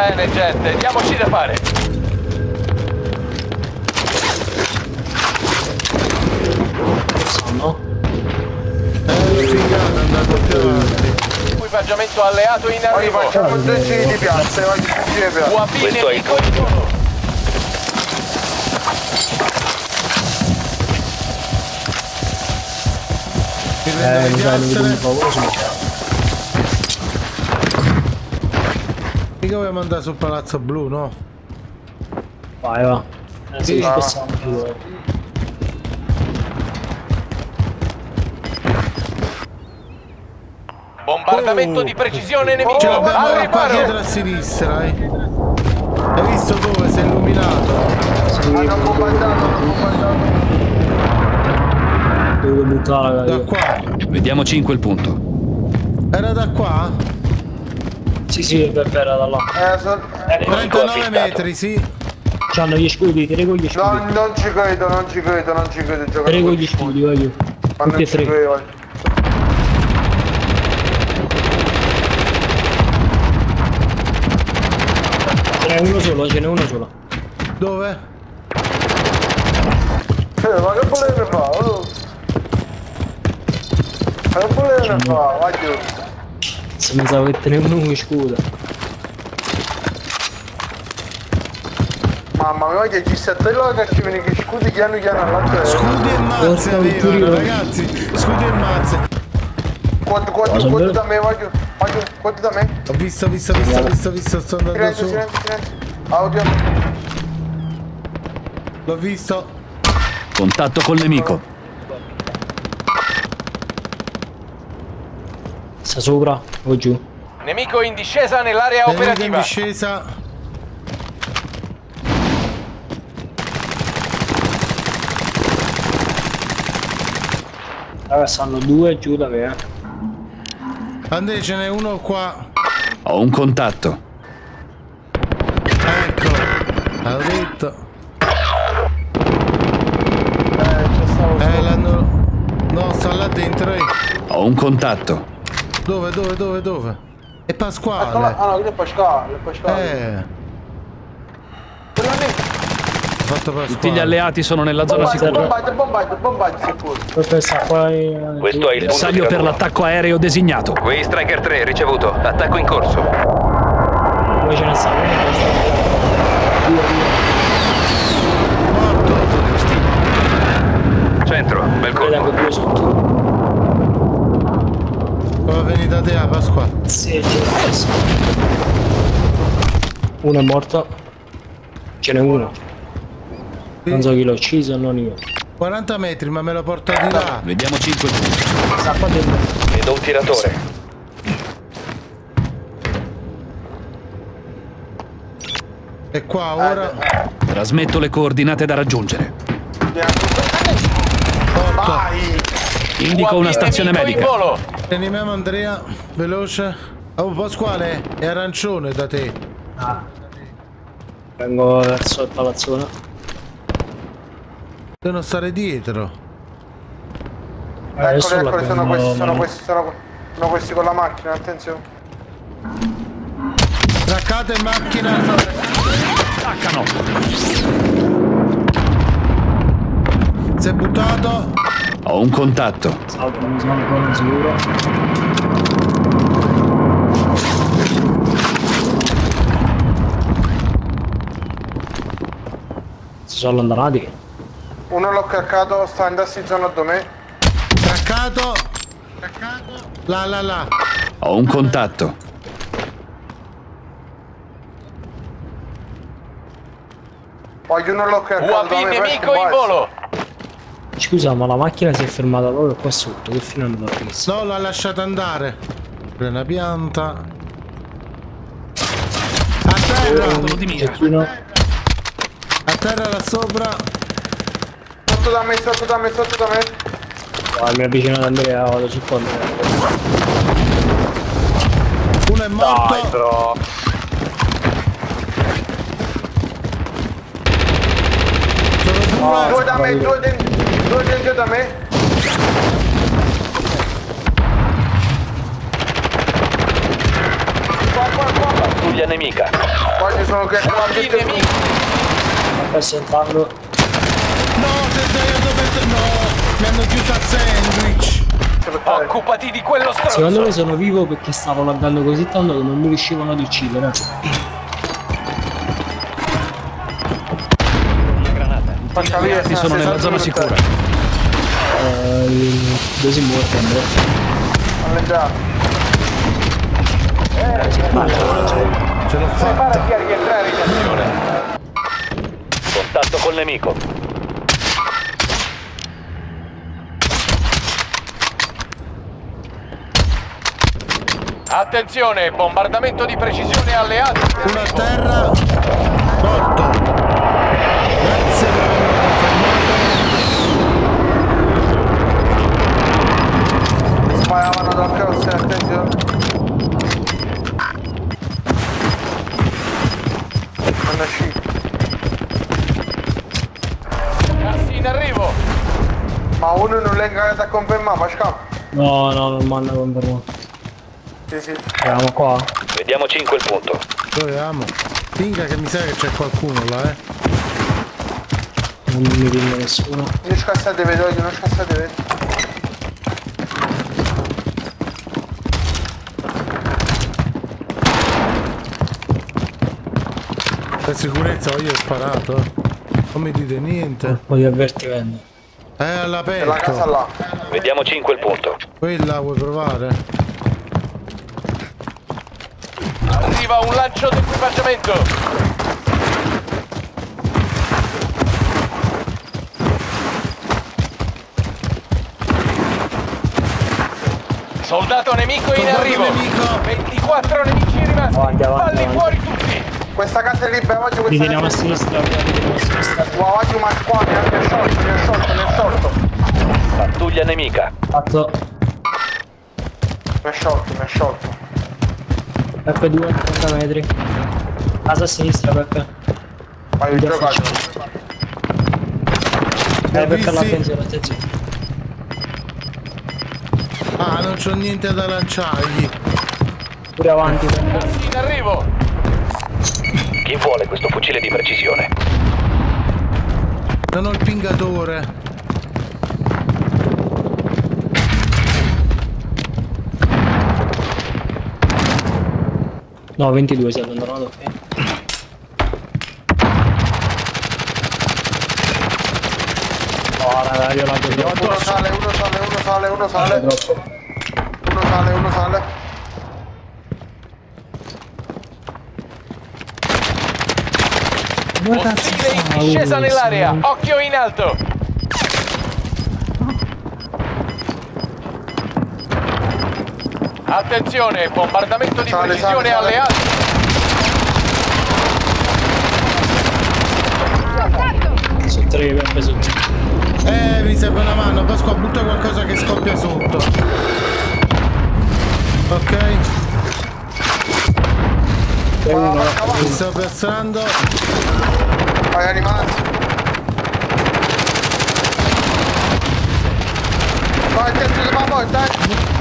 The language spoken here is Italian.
Bene gente, diamoci da fare. No? Figata, è andato più avanti. Equipaggiamento alleato in arrivo. Facciamo due giri di piazza, voglio fuggire piazza. UAV Questo è il nemico in volo. Mi prendo le mi piastre. favore. Mica vogliamo andare sul palazzo blu, no? Vai, va. Sì, ci possiamo più. Bombardamento di precisione nemico. Ce l'abbiamo Al qua dietro riparo. a sinistra, Hai visto dove? Si è illuminato. Hanno bombardato. Devo buttare Da qua. Vediamo 5 il punto. Era da qua? Sì, era da là. 39 metri, sì. C'hanno gli scudi, ti reggo gli scudi. Non ci credo. Ti reggo gli scudi, voglio. Tutti e tre. Ce n'è uno solo. Dove? Ma che volete fare? Ma che volete fare? Vai giù. Se pensavo che te ne uno con scudo. Mamma mia, che ci sta là che ci viene che scudi piano all'altro. Scudi e mazze avevano, ragazzi. Scudi e mazze. Quanto da me, vai giù. Quanto da me. Ho visto, sto andando su. Silenzio. Audio. L'ho visto. Contatto col nemico. Sta sopra o giù? Nemico in discesa nell'area Nemico in operativa. discesa. Raga, stanno due giù da me, Andrea, ce n'è uno qua. Ho un contatto. Ecco. L'avevo detto. L'hanno... No, sta là dentro. Ho un contatto. Dove? È Pasquale. No, quello è Pasquale. Quello lì. Ho fatto Pasquale. Tutti gli alleati sono nella zona sicura. Bombardio sicuro. Questa qua è... Questo è il bersaglio per l'attacco aereo designato. Qui Striker 3 ricevuto. Attacco in corso. Dove ce ne sta? Centro, bel Vediamo colpo. due sotto. Come venite da te, Pasquale? Sì, uno è morto. Ce n'è uno. Non so chi l'ha ucciso, non io. 40 metri, ma me lo porta di là. Vediamo 5 il punto. Sta qua dentro. Vedo un tiratore. E qua ora. Trasmetto le coordinate da raggiungere. Vai. Indico una stazione Nemico in medica. volo. Rianimiamo Andrea, veloce. Oh, Pasquale, è arancione da te. Vengo verso il palazzone. Devono stare dietro. Adesso Eccoli, sono l'abbiamo- questi con la macchina, attenzione. Traccate in macchina. Attaccano. Si è buttato. Ho un contatto. Salto, non sono ancora sicuro. Si sono allontanati. Uno l'ho craccato, sta andando in zona da me. Traccato. Là. Ho un contatto. Poi uno l'ho craccato UAV da me, nemico in volo. Scusa, ma la macchina si è fermata proprio qua sotto. Che fine hanno fatto? No, l'ha lasciata andare. Prende una pianta. A terra. Di mira. Cecchino. A terra là sopra. Sotto da me. Ah, mi avvicino ad Andrea, vado su qua. Uno è morto. Dai, però. Sono due. Due da me, due dentro da me. Qua. Pattuglia nemica. Qua ci sono che Adesso entrando. No, se sei andato no, mi hanno chiuso a sandwich. Occupati di quello stronzo. Secondo me sono vivo perché stavo laggando così tanto che non mi riuscivano ad uccidere. Faccia via, Ci sono nella zona sicura. Dove si muore Andrea? All'entrata. Ce l'ho fatta. Preparati a rientrare in azione. Contatto col nemico. Attenzione, bombardamento di precisione alleato. Uno a terra. Morto. Grazie per averlo confermato. Sparavano dal cross, attenzione. Non è uscito. Cassi in arrivo. Ma uno non l'ha ingaggiato a confermare, ma scappa. No, non manda con me. Sì. Siamo qua. Vediamo 5 il punto. Proviamo. Finga che mi sa che c'è qualcuno là, Non mi viene nessuno. Non scassate vedo, non scassate vedo. Per sicurezza io ho sparato. Non mi dite niente. Un po' di avvertimento. È È la casa all'aperto. là. Vediamo 5 il punto. Quella vuoi provare? Arriva un lancio d'equipaggiamento. Soldato nemico in Soldato arrivo. nemico. 24 nemici rimasti. Avanti, avanti, Falli avanti. fuori tutti. Questa casa è libera, voglio questa Riteniamo a casa. sinistra, riteniamo a sinistra. Qua, voglio ma qua, mi è sciolto. Pattuglia nemica. Fatto. Mi è sciolto. F2, 30 metri. Casa a sinistra, Peppe. Vai, giocato. Peppe, visti? attenzione. Ah, non c'ho niente da lanciargli. Pure avanti, Peppe. Cassi in arrivo. Chi vuole questo fucile di precisione? Non ho il pingatore. No, 22 si è abbandonato, ok. Oh, raga, io laggo troppo. Uno sale. Troppo. Uno sale. Ostile in discesa nell'area. Occhio in alto. Attenzione, bombardamento di precisione sale. alleato. Su 3, Peppe, su 3. Mi serve una mano. Pasqua, butta qualcosa che scoppia sotto. Ok. E uno, Mi sto piazzando. Vai, animati. Vai, dentro di una volta,